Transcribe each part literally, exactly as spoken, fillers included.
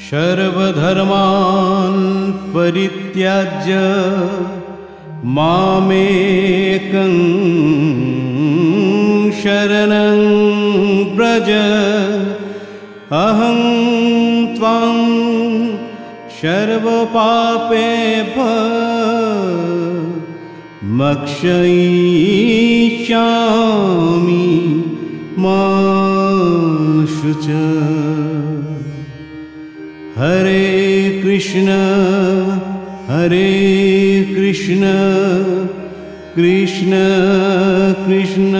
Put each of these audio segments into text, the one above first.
सर्वधर्मान् परित्याज्य मामेकं शरणं व्रज अहं त्वां सर्वपापेभ्यो मोक्षयिष्यामि मा शुचः। हरे कृष्ण हरे कृष्ण कृष्ण कृष्ण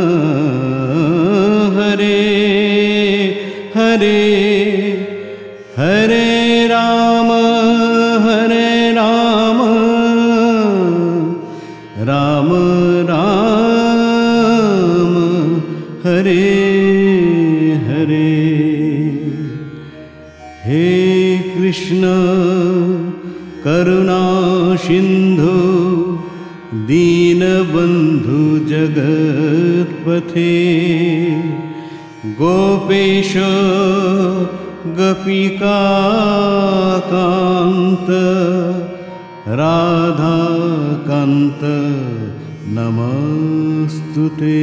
हरे हरे हरे राम हरे राम राम राम हरे हरे। हे कृष्ण करुणा सिंधु दीनबंधु जगत्पथे गोपेश गोपिकाकांत राधाकांत नमस्तुते।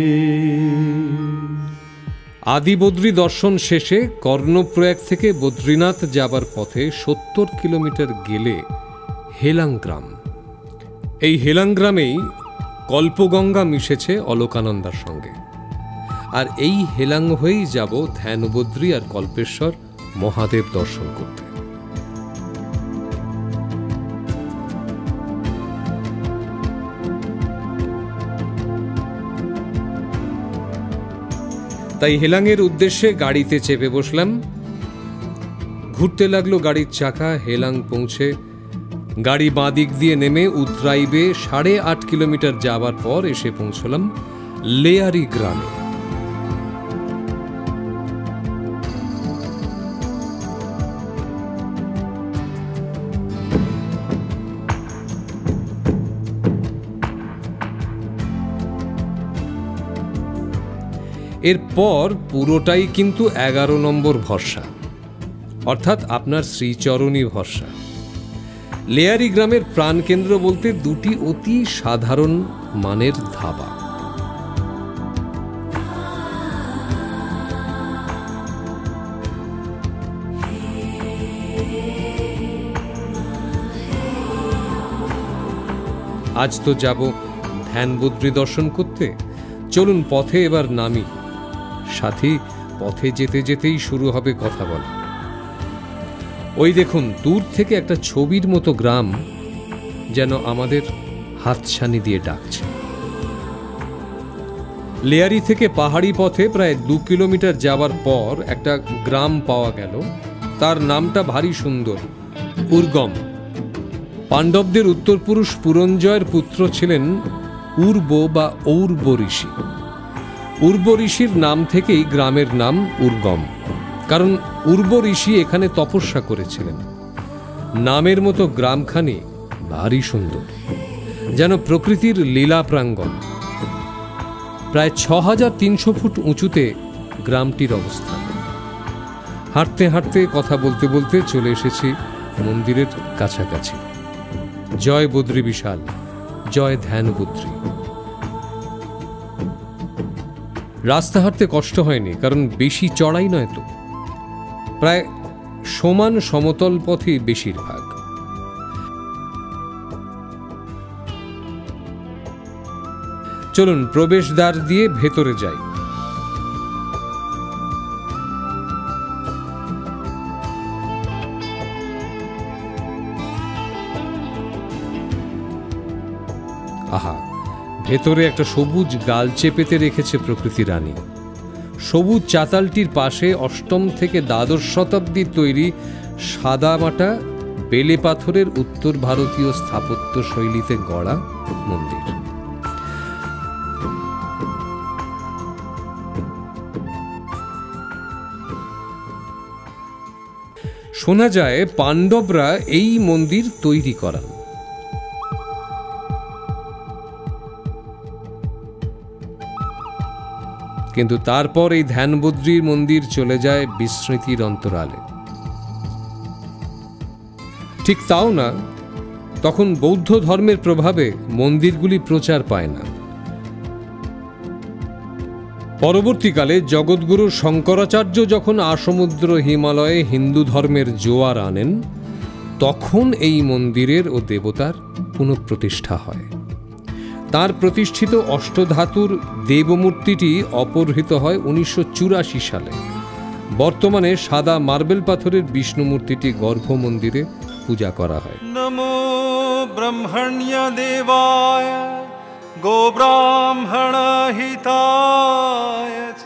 आदि बद्री दर्शन शेषे कर्णप्रयाग থেকে বদ্রীনাথ যাবার পথে সত্তর কিলোমিটার গেলে হেলাং গ্রাম। এই হেলাং গ্রামেই কল্পগঙ্গা মিশেছে অলকানন্দার সঙ্গে। আর এই হেলাং হয়েই যাব ধ্যানবদ্রী আর কল্পেশ্বর মহাদেব দর্শন করতে। তাই হেলাংয়ের উদ্দেশ্যে গাড়িতে চেপে বসলাম। ঘুরতে লাগলো গাড়ির চাকা। হেলাং পৌঁছে গাড়ি বাঁ দিক দিয়ে নেমে উতরাইবে সাড়ে আট কিলোমিটার যাবার পর এসে পৌঁছলাম লেয়ারি গ্রামে। এরপর পুরোটাই কিন্তু এগারো নম্বর ভরসা, অর্থাৎ আপনার শ্রীচরণী ভরসা। লেয়ারি গ্রামের প্রাণকেন্দ্র বলতে দুটি অতি সাধারণ মানের ধাবা। আজ তো যাব ধ্যানবদ্রী দর্শন করতে। চলুন পথে এবার নামি। সাথী পথে যেতে যেতেই শুরু হবে কথা বলা। ওই দেখুন দূর থেকে একটা ছবির মতো গ্রাম যেন আমাদের হাতছানি দিয়ে ডাকছে। লেয়ারি থেকে পাহাড়ি পথে প্রায় দু কিলোমিটার যাবার পর একটা গ্রাম পাওয়া গেল। তার নামটা ভারী সুন্দর, উর্গম। পাণ্ডবদের উত্তরপুরুষ পুরঞ্জয়ের পুত্র ছিলেন উর্ব বা ঔর্ব ঋষি। উর্ব ঋষির নাম থেকেই গ্রামের নাম উর্গম, কারণ উর্ব ঋষি এখানে তপস্যা করেছিলেন। নামের মতো গ্রামখানি ভারী সুন্দর, যেন প্রকৃতির লীলা প্রাঙ্গণ। প্রায় ছ হাজার তিনশো ফুট উঁচুতে গ্রামটির অবস্থান। হাঁটতে হাঁটতে কথা বলতে বলতে চলে এসেছি মন্দিরের কাছাকাছি। জয় বদ্রী বিশাল, জয় ধ্যানবদ্রী। রাস্তা হাঁটতে কষ্ট হয়নি, কারণ বেশি চড়াই নয় তো, প্রায় সমান সমতল পথই বেশিরভাগ। চলুন প্রবেশদ্বার দিয়ে ভেতরে যাই। আহা, ভেতরে একটা সবুজ গালচে পেতে রেখেছে প্রকৃতি রানী। সবুজ চাতালটির পাশে অষ্টম থেকে দ্বাদশ শতাব্দীর তৈরি সাদামাটা বেলে পাথরের উত্তর ভারতীয় স্থাপত্য শৈলীতে গড়া মন্দির। শোনা যায় পাণ্ডবরা এই মন্দির তৈরি করান। কিন্তু তারপর এই ধ্যানবদ্রীর মন্দির চলে যায় বিস্মৃতির অন্তরালে। ঠিক তাও না, তখন বৌদ্ধ ধর্মের প্রভাবে মন্দিরগুলি প্রচার পায় না। পরবর্তীকালে জগৎগুরু শঙ্করাচার্য যখন আসমুদ্র হিমালয়ে হিন্দু ধর্মের জোয়ার আনেন, তখন এই মন্দিরের ও দেবতার পুনঃপ্রতিষ্ঠা হয়। তার প্রতিষ্ঠিত অষ্টধাতুর দেবমূর্তিটি অপহৃত হয় উনিশশো চুরাশি সালে। বর্তমানে সাদা মার্বেল পাথরের বিষ্ণু মূর্তিটি গর্ভ মন্দিরে পূজা করা হয়। নমো ব্রহ্মণ্য দেবায় গো ব্রাহ্মণ হিতায় চ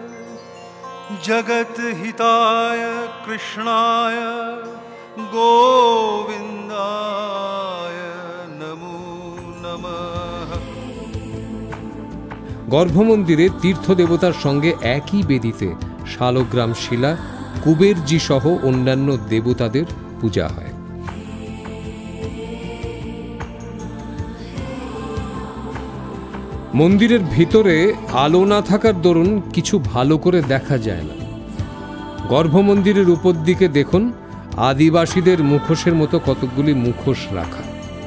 জগৎ হিতায় কৃষ্ণায় গোবিন্দায় নমো নমঃ। গর্ভমন্দিরে তীর্থ দেবতার সঙ্গে একই বেদিতে শালগ্রাম শিলা, কুবেরজি সহ অন্যান্য দেবতাদের পূজা হয়। মন্দিরের ভিতরে আলো না থাকার দরুন কিছু ভালো করে দেখা যায় না। গর্ভমন্দিরের উপর দিকে দেখুন আদিবাসীদের মুখোশের মতো কতকগুলি মুখোশ রাখা।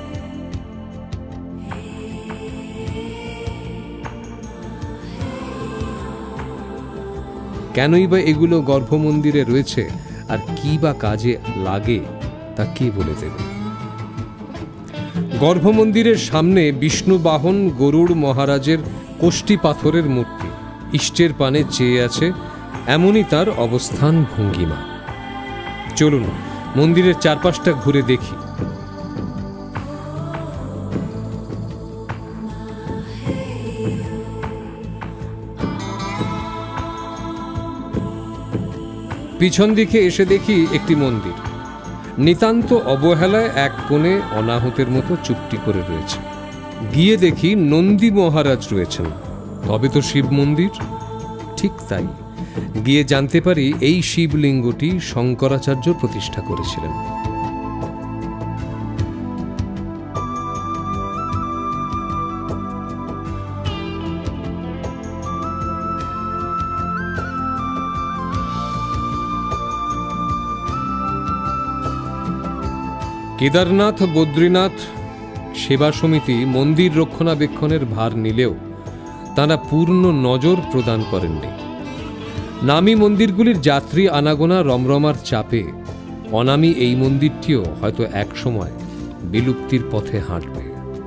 কেনই বা এগুলো গর্ভমন্দিরে রয়েছে আর কি বা কাজে লাগে তা কে বলে দেবে? গর্ভমন্দিরের সামনে বিষ্ণু বাহন গরুড় মহারাজের কোষ্ঠী পাথরের মূর্তি ইষ্টের পানে চেয়ে আছে, এমনই তার অবস্থান ভঙ্গিমা। চলুন মন্দিরের চারপাশটা ঘুরে দেখি। পিছন দিকে এসে দেখি একটি মন্দির নিতান্ত অবহেলায় এক কোণে অনাহতের মতো চুপটি করে রয়েছে। গিয়ে দেখি নন্দী মহারাজ রয়েছেন। তবে তো শিব মন্দির? ঠিক তাই। গিয়ে জানতে পারি এই শিবলিঙ্গটি শঙ্করাচার্য প্রতিষ্ঠা করেছিলেন। কেদারনাথ বদ্রীনাথ সেবা সমিতি মন্দির রক্ষণাবেক্ষণের ভার নিলেও তারা পূর্ণ নজর প্রদান করেননি। নামী মন্দিরগুলির যাত্রী আনাগোনা রমরমার চাপে অনামী এই মন্দিরটিও হয়তো একসময় বিলুপ্তির পথে হাঁটবে।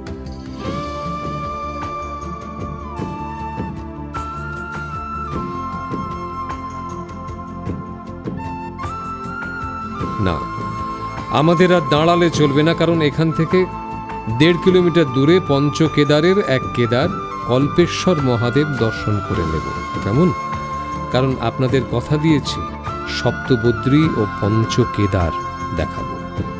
না, আমাদের আর দাঁড়ালে চলবে না, কারণ এখান থেকে দেড় কিলোমিটার দূরে পঞ্চকেদারের এক কেদার কল্পেশ্বর মহাদেব দর্শন করে নেব। কেমন? কারণ আপনাদের কথা দিয়েছি সপ্তবদ্রী ও পঞ্চকেদার দেখাবো।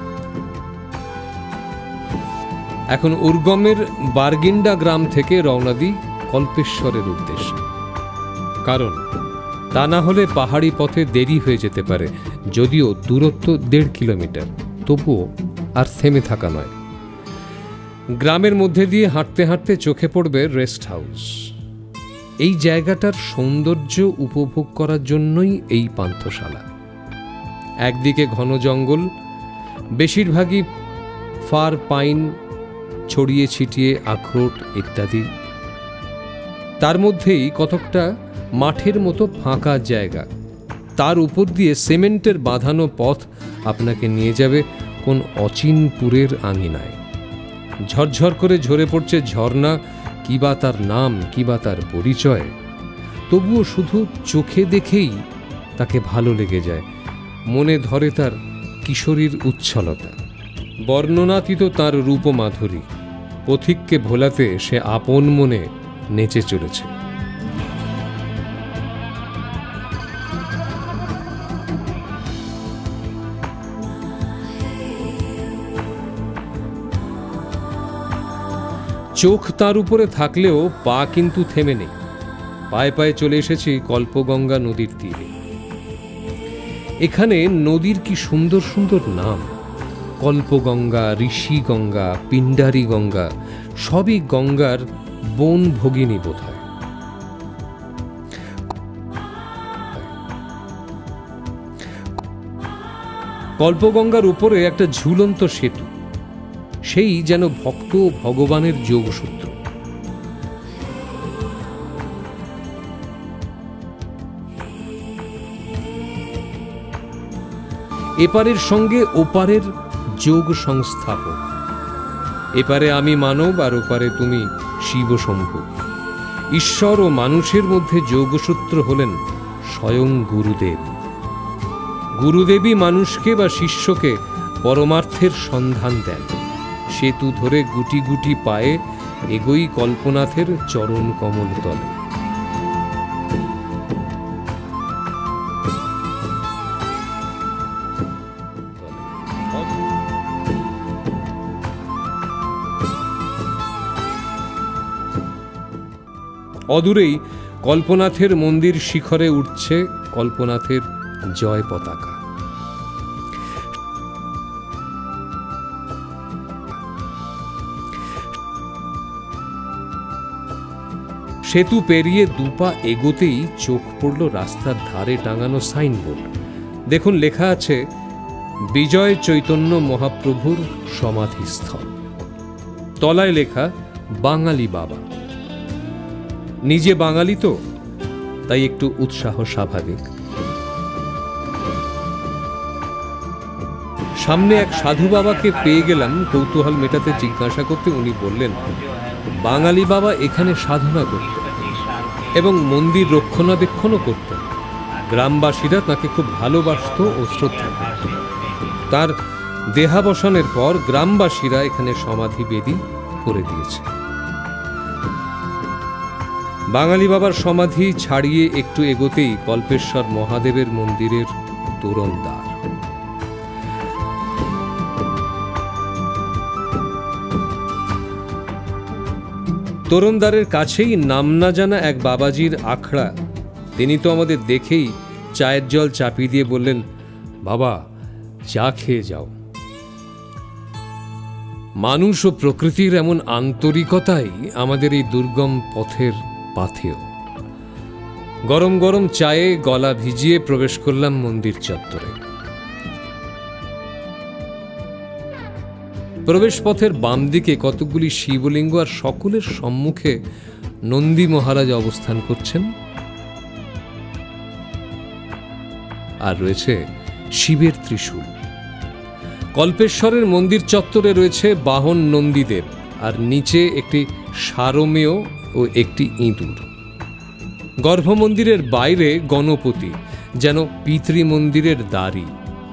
এখন উর্গমের বারগিন্ডা গ্রাম থেকে রওনা দিই কল্পেশ্বরের উদ্দেশ্যে। কারণ তা না হলে পাহাড়ি পথে দেরি হয়ে যেতে পারে। যদিও দূরত্ব দেড় কিলোমিটার, তবুও আর থেমে থাকা নয়। গ্রামের মধ্যে দিয়ে হাঁটতে হাঁটতে চোখে পড়বে রেস্ট হাউস। এই জায়গাটার সৌন্দর্য উপভোগ করার জন্যই এই পান্থশালা। একদিকে ঘন জঙ্গল, বেশিরভাগই ফার পাইন, ছড়িয়ে ছিটিয়ে আখরোট ইত্যাদি। তার মধ্যেই কতকটা মাঠের মতো ফাঁকা জায়গা। তার উপর দিয়ে সিমেন্টের বাঁধানো পথ আপনাকে নিয়ে যাবে কোন অচিনপুরের আঙিনায়। ঝরঝর করে ঝরে পড়ছে ঝর্ণা, কিবা তার নাম, কিবা তার পরিচয়। তবুও শুধু চোখে দেখেই তাকে ভালো লেগে যায়। মনে ধরে তার কিশোরীর উচ্ছলতা, বর্ণনাতীত তার রূপমাধুরী। পথিককে ভোলাতে সে আপন মনে নেচে চলেছে। চোখ তার উপরে থাকলেও পা কিন্তু থেমে নেই। পায়ে পায়ে চলে এসেছি কল্পগঙ্গা নদীর তীরে। এখানে নদীর কি সুন্দর সুন্দর নাম! কল্পগঙ্গা, ঋষিগঙ্গা, পিণ্ডারী গঙ্গা, সবই গঙ্গার বন ভগিনী বোধ হয়। কল্পগঙ্গার উপরে একটা ঝুলন্ত সেতু, সেই যেন ভক্ত ভগবানের যোগসূত্র। এপারের সঙ্গে ওপারের যোগ সংস্থাপক। এপারে আমি মানব, আর ওপারে তুমি শিবশম্ভু। ঈশ্বর ও মানুষের মধ্যে যোগসূত্র হলেন স্বয়ং গুরুদেব। গুরুদেবই মানুষকে বা শিষ্যকে পরমার্থের সন্ধান দেন। সেতু ধরে গুটি গুটি পায়ে এগোই কল্পনাথের চরণ কমল তলে। অদূরেই কল্পনাথের মন্দির শিখরে উঠছে কল্পনাথের জয় পতাকা। সেতু পেরিয়ে দুপা এগোতেই চোখ পড়ল রাস্তার ধারে টাঙানো সাইনবোর্ড। দেখুন, লেখা আছে বিজয় চৈতন্য মহাপ্রভুর সমাধিস্থল। তলায় লেখা বাঙালি বাবা। নিজে বাঙালি তো, তাই একটু উৎসাহ স্বাভাবিক। সামনে এক সাধু বাবাকে পেয়ে গেলাম কৌতূহল মেটাতে। জিজ্ঞাসা করতে উনি বললেন, বাঙালি বাবা এখানে সাধনা করতেন এবং মন্দির রক্ষণাবেক্ষণও করতেন। গ্রামবাসীরা তাকে খুব ভালোবাসত ও শ্রদ্ধা করত। তার দেহাবসানের পর গ্রামবাসীরা এখানে সমাধি বেদি করে দিয়েছে। বাঙালি বাবার সমাধি ছাড়িয়ে একটু এগোতেই কল্পেশ্বর মহাদেবের মন্দিরের তোরণদ্বার। তোরণদ্বারের কাছেই নাম না জানা এক বাবাজির আখড়া। তিনি তো আমাদের দেখেই চায়ের জল চাপিয়ে দিয়ে বললেন, বাবা চা খেয়ে যাও। মানুষ ও প্রকৃতির এমন আন্তরিকতাই আমাদের এই দুর্গম পথের পাথেয়। গরম গরম চায়ে গলা ভিজিয়ে প্রবেশ করলাম মন্দির চত্বরে। প্রবেশ পথের বাম দিকে কতগুলি শিবলিঙ্গ, আর সকলের সম্মুখে নন্দী মহারাজ অবস্থান করছেন। আর রয়েছে শিবের ত্রিশূল। কল্পেশ্বরের মন্দির চত্বরে রয়েছে বাহন নন্দীদেব, আর নিচে একটি সারমেয় ও একটি ইঁদুর। গর্ভমন্দিরের বাইরে গণপতি, যেন পিতৃমন্দিরের দ্বারী।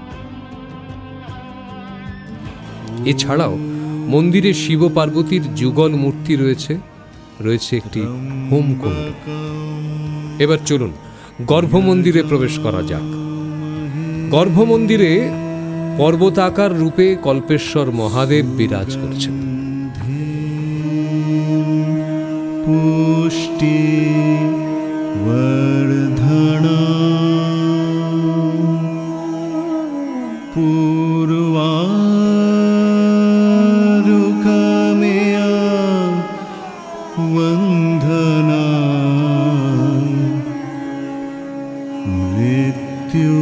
এছাড়াও মন্দিরে শিব পার্বতীর যুগল মূর্তি রয়েছে, রয়েছে একটি হোমকুণ্ড। এবার চলুন গর্ভমন্দিরে প্রবেশ করা যাক। গর্ভমন্দিরে পর্বতাকার রূপে কল্পেশ্বর মহাদেব বিরাজ করছেন। পুষ্টি বর্ধনা পূর্বারুকমেয়া বন্ধনা মৃত্যু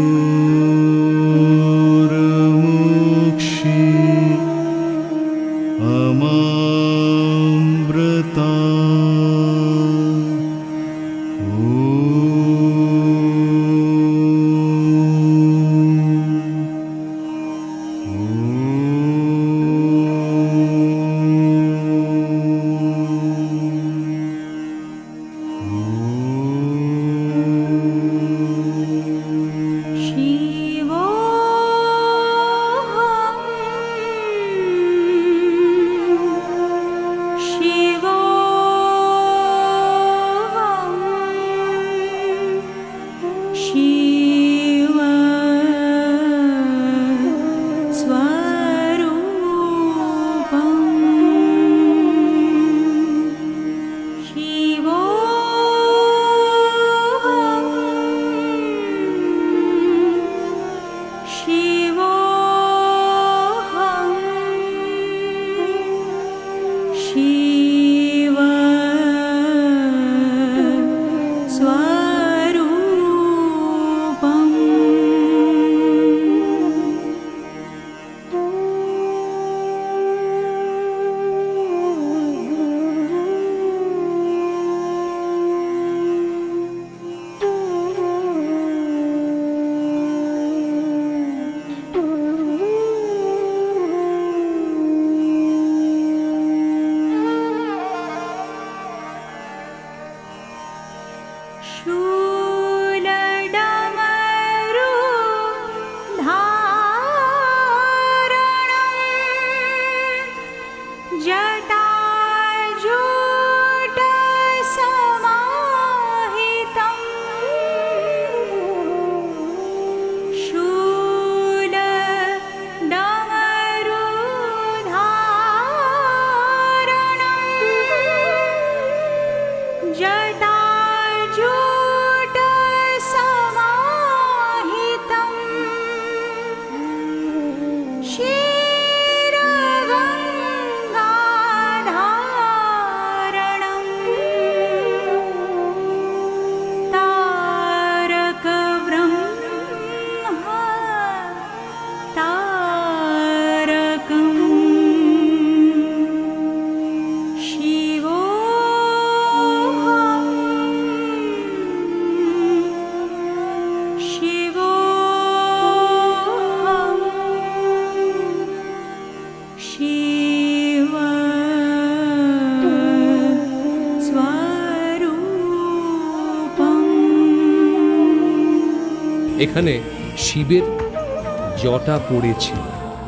এখানে শিবের জটা পড়েছিল।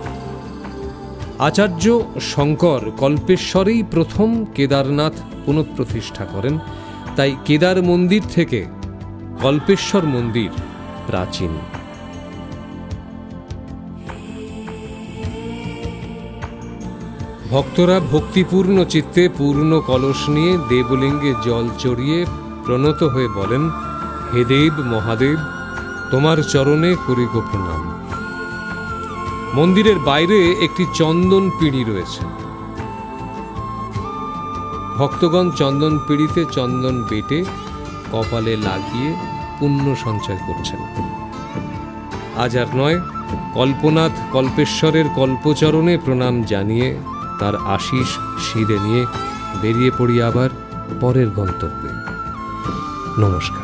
আচার্য শঙ্কর কল্পেশ্বরেই প্রথম কেদারনাথ পুনঃপ্রতিষ্ঠা করেন, তাই কেদার মন্দির থেকে কল্পেশ্বর মন্দির প্রাচীন। ভক্তরা ভক্তিপূর্ণ চিত্তে পূর্ণ কলস নিয়ে দেবলিঙ্গে জল চড়িয়ে প্রণত হয়ে বলেন, হে দেব মহাদেব, তোমার চরণে করি গো প্রণাম। মন্দিরের বাইরে একটি চন্দন পিঁড়ি রয়েছে। ভক্তগণ চন্দন পিঁড়িতে চন্দন বেটে কপালে লাগিয়ে পুণ্য সঞ্চয় করছেন। আজ আর নয়, কল্পনাথ কল্পেশ্বরের কল্পচরণে প্রণাম জানিয়ে তার আশিস শিরে নিয়ে বেরিয়ে পড়ি আবার পরের গন্তব্যে। নমস্কার।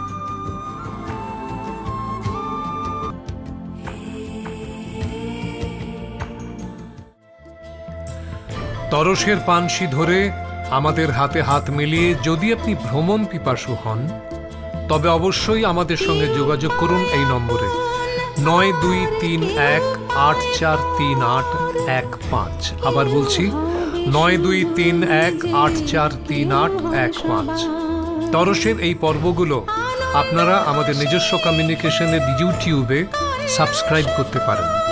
তরসের পানসি ধরে আমাদের হাতে হাত মিলিয়ে যদি আপনি ভ্রমণ পিপাসু হন, তবে অবশ্যই আমাদের সঙ্গে যোগাযোগ করুন এই নম্বরে নয় দুই তিন এক আট চার তিন আট এক পাঁচ। আবার বলছি নয় দুই তিন এক আট চার তিন আট এক পাঁচ। তরসের এই পর্বগুলো আপনারা আমাদের নিজস্ব কমিউনিকেশনের ইউটিউবে সাবস্ক্রাইব করতে পারেন।